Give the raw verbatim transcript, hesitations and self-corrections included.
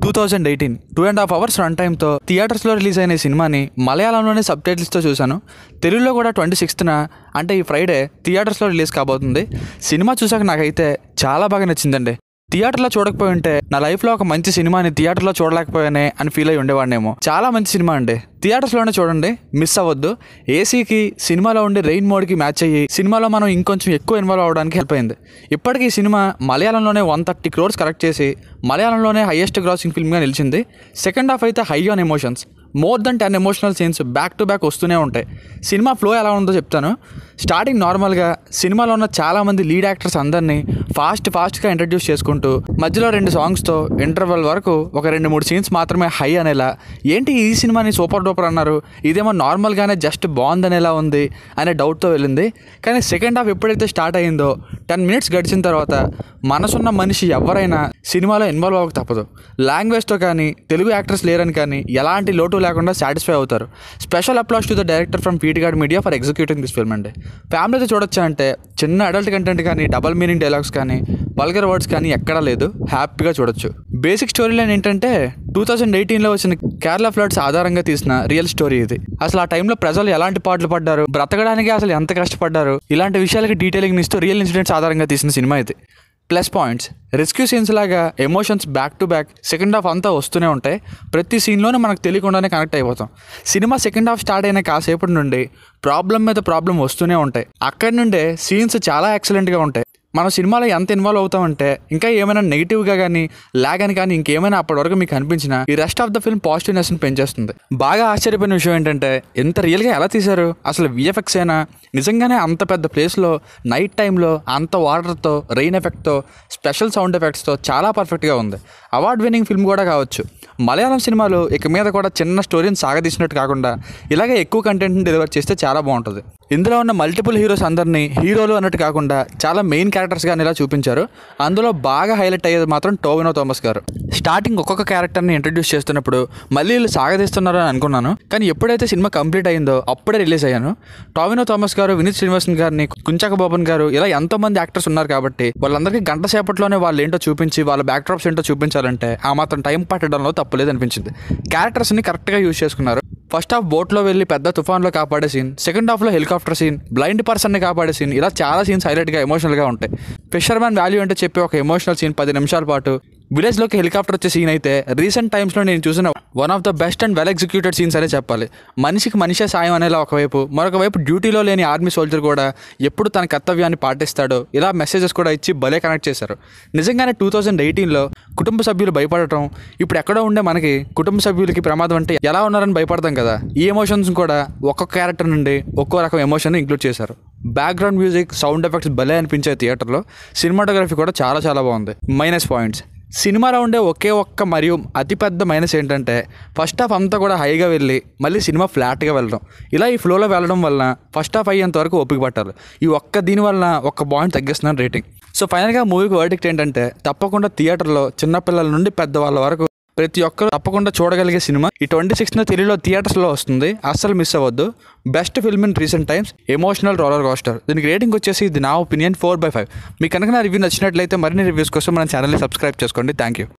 Two thousand eighteen two and half hours run టైమ్తో థియేటర్స్లో release అయిన సినిమాని మలయాళంలోనే సబ్ టైటిల్స్తో చూశాను. తెలుగులో కూడా ట్వంటీ సిక్స్త్న అంటే ఈ ఫ్రైడే థియేటర్స్లో రిలీజ్ కాబోతుంది. సినిమా చూసాక నాకైతే చాలా బాగా నచ్చిందండి. థియేటర్లో చూడకపోయి ఉంటే నా లైఫ్లో ఒక మంచి సినిమాని థియేటర్లో చూడలేకపోయానే అని ఫీల్ అయ్యి ఉండేవాడినేమో. చాలా మంచి సినిమా అండి, థియేటర్స్లోనే చూడండి, మిస్ అవ్వద్దు. ఏసీకి సినిమాలో ఉండే రెయిన్ మోడ్కి మ్యాచ్ అయ్యి సినిమాలో మనం ఇంకొంచెం ఎక్కువ ఇన్వాల్వ్ అవ్వడానికి హెల్ప్ అయింది. ఇప్పటికీ ఈ సినిమా మలయాళంలోనే వన్ థర్టీ క్రోర్స్ కలెక్ట్ చేసి మలయాళంలోనే హైయెస్ట్ గ్రాసింగ్ ఫిల్మ్గా నిలిచింది. సెకండ్ హాఫ్ అయితే high on emotions, more than ten emotional scenes back to back వస్తూనే ఉంటాయి. సినిమా ఫ్లో ఎలా ఉందో చెప్తాను. స్టార్టింగ్ నార్మల్గా సినిమాలో ఉన్న చాలామంది లీడ్ యాక్టర్స్ అందరినీ ఫాస్ట్ ఫాస్ట్గా ఇంట్రడ్యూస్ చేసుకుంటూ మధ్యలో రెండు సాంగ్స్తో ఇంటర్వెల్ వరకు ఒక రెండు మూడు సీన్స్ మాత్రమే హై అనేలా, ఏంటి ఈ సినిమాని సూపర్ డూపర్ అన్నారు, ఇదేమో నార్మల్గానే జస్ట్ బాగుందనేలా ఉంది అనే డౌట్తో వెళ్ళింది. కానీ సెకండ్ హాఫ్ ఎప్పుడైతే స్టార్ట్ అయ్యిందో టెన్ మినిట్స్ గడిచిన తర్వాత మనసున్న మనిషి ఎవరైనా సినిమాలో ఇన్వాల్వ్ అవ్వక తప్పదు. లాంగ్వేజ్తో కానీ తెలుగు యాక్టర్స్ లేరని కానీ ఎలాంటి లోటు లేకుండా సాటిస్ఫై అవుతారు. Special applause to the director from పీటిగాడ్ media for executing this film అండి. ఫ్యామిలీతో చూడొచ్చా అంటే చిన్న అడల్ట్ కంటెంట్ కానీ డబల్ మీనింగ్ డైలాగ్స్ కానీ వల్గర్ వర్డ్స్ కానీ ఎక్కడా లేదు, హ్యాపీగా చూడొచ్చు. బేసిక్ స్టోరీ లైన్ ఏంటంటే టూ థౌజండ్ ఎయిటీన్లో వచ్చిన కేరళ ఫ్లడ్స్ ఆధారంగా తీసిన రియల్ స్టోరీ ఇది. అసలు ఆ టైంలో ప్రజలు ఎలాంటి పాటలు పడ్డారు, బ్రతకడానికి అసలు ఎంత కష్టపడ్డారు, ఇలాంటి విషయాలకి డీటెయిలింగ్ ఇస్తూ రియల్ ఇన్సిడెంట్స్ ఆధారంగా తీసిన సినిమా ఇది. ప్లస్ పాయింట్స్, రెస్క్యూ సీన్స్ లాగా emotions back to back second half అంతా వస్తూనే ఉంటాయి. ప్రతి సీన్లోనూ మనకు తెలియకుండానే కనెక్ట్ అయిపోతాం. సినిమా సెకండ్ హాఫ్ స్టార్ట్ అయిన కాసేపటి నుండి ప్రాబ్లం మీద ప్రాబ్లం వస్తూనే ఉంటాయి. అక్కడి నుండే సీన్స్ చాలా ఎక్సలెంట్గా ఉంటాయి. మనం సినిమాలో ఎంత ఇన్వాల్వ్ అవుతామంటే ఇంకా ఏమైనా నెగిటివ్గా కానీ లాగ్ అని కానీ ఇంకేమైనా అప్పటి వరకు మీకు అనిపించినా ఈ రెస్ట్ ఆఫ్ ద ఫిల్మ్ పాజిటివ్నెస్ని పెంచేస్తుంది. బాగా ఆశ్చర్యపోయిన విషయం ఏంటంటే ఎంత రియల్గా ఎలా తీశారు, అసలు విఎఫ్ఎక్స్ అయినా నిజంగానే అంత పెద్ద ప్లేస్లో నైట్ టైంలో అంత వాటర్తో రెయిన్ ఎఫెక్ట్తో స్పెషల్ సౌండ్ ఎఫెక్ట్స్తో చాలా పర్ఫెక్ట్గా ఉంది. అవార్డ్ విన్నింగ్ ఫిల్మ్ కూడా కావచ్చు. మలయాళం సినిమాలు ఇక మీద కూడా చిన్న స్టోరీని సాగదీసినట్టు కాకుండా ఇలాగే ఎక్కువ కంటెంట్ని డెలివర్ చేస్తే చాలా బాగుంటుంది. ఇందులో ఉన్న మల్టిపుల్ హీరోస్ అందరినీ హీరోలు అన్నట్టు కాకుండా చాలా మెయిన్ క్యారెక్టర్స్గా ఇలా చూపించారు. అందులో బాగా హైలైట్ అయ్యేది మాత్రం టోవినో థామస్ గారు. స్టార్టింగ్ ఒక్కొక్క క్యారెక్టర్ని ఇంట్రడ్యూస్ చేస్తున్నప్పుడు మళ్ళీ వీళ్ళు సాగదీస్తున్నారు అని అనుకున్నాను, కానీ ఎప్పుడైతే సినిమా కంప్లీట్ అయిందో అప్పుడే రిలీజ్ అయ్యాను. టోవినో థామస్ గారు, వినీత్ శ్రీనివాసన్ గారిని, కుంచక బోబన్ గారు ఇలా ఎంతోమంది యాక్టర్స్ ఉన్నారు కాబట్టి వాళ్ళందరికీ గంట సేపట్లోనే వాళ్ళు ఏంటో చూపించి వాళ్ళ బ్యాక్ డ్రాప్స్ ఏంటో చూపించాలంటే ఆ మాత్రం టైం పట్టడంలో తప్పులేదు అనిపించింది. క్యారెక్టర్స్ని కరెక్ట్గా యూజ్ చేసుకున్నారు. ఫస్ట్ హాఫ్ బోట్లో వెళ్ళి పెద్ద తుఫాన్లో కాపాడే సీన్, సెకండ్ హాఫ్లో హెలికాప్టర్ సీన్, బ్లైండ్ పర్సన్ని కాపాడే సీన్, ఇలా చాలా సీన్స్ హైలైట్గా ఎమోషనల్గా ఉంటాయి. ఫిషర్మ్యాన్ వాల్యూ అంటే చెప్పి ఒక ఎమోషనల్ సీన్ పది నిమిషాల పాటు, విలేజ్లోకి హెలికాప్టర్ వచ్చే సీన్ అయితే రీసెంట్ టైమ్స్లో నేను చూసిన one of the best and well executed scenes అనే చెప్పాలి. మనిషికి మనిషే సాయం అనేలా ఒకవైపు, మరొక వైపు డ్యూటీలో లేని ఆర్మీ సోల్జర్ కూడా ఎప్పుడు తన కర్తవ్యాన్ని పాటిస్తాడో ఇలా మెసేజెస్ కూడా ఇచ్చి భలే కనెక్ట్ చేశారు. నిజంగానే టూ థౌజండ్ ఎయిటీన్లో కుటుంబ సభ్యులు భయపడటం, ఇప్పుడు ఎక్కడో ఉండే మనకి కుటుంబ సభ్యులకి ప్రమాదం అంటే ఎలా ఉన్నారని భయపడతాం కదా, ఈ ఎమోషన్స్ కూడా ఒక్కొక్క క్యారెక్టర్ నుండి ఒక్కో రకం ఎమోషన్ ఇంక్లూడ్ చేశారు. బ్యాక్గ్రౌండ్ మ్యూజిక్, సౌండ్ ఎఫెక్ట్స్ భలే అనిపించే థియేటర్లో. సినిమాటోగ్రఫీ కూడా చాలా చాలా బాగుంది. మైనస్ పాయింట్స్, సినిమాలో ఉండే ఒకే ఒక్క మరియు అతిపెద్ద మైనస్ ఏంటంటే ఫస్ట్ హాఫ్ అంతా కూడా హైగా వెళ్ళి మళ్ళీ సినిమా ఫ్లాట్గా వెళ్ళడం. ఇలా ఈ ఫ్లోలో వెళ్ళడం వలన ఫస్ట్ హాఫ్ అయ్యేంత వరకు ఓపిక పట్టాలి. ఈ ఒక్క దీని వలన ఒక్క పాయింట్ తగ్గిస్తున్నాను రేటింగ్. సో ఫైనల్గా మూవీకి వర్డిక్ట్ ఏంటంటే తప్పకుండా థియేటర్లో చిన్నపిల్లల నుండి పెద్దవాళ్ళ వరకు ప్రతి ఒక్కరు తప్పకుండా చూడగలిగే సినిమా. ఈ ట్వంటీ సిక్స్త్న తెలుగులో థియేటర్స్లో వస్తుంది, అస్సలు మిస్ అవ్వద్దు. Best film in recent times, emotional roller coaster. దీనికి రేటింగ్ వచ్చేసి ఇది నా ఒపీనియన్ ఫోర్ బై ఫైవ్. మీకు కనుక నా రివ్యూ నచ్చినట్లయితే మరిన్ని రివ్యూస్ కోసం మన ఛానల్ని సబ్స్క్రైబ్ చేసుకోండి. Thank you.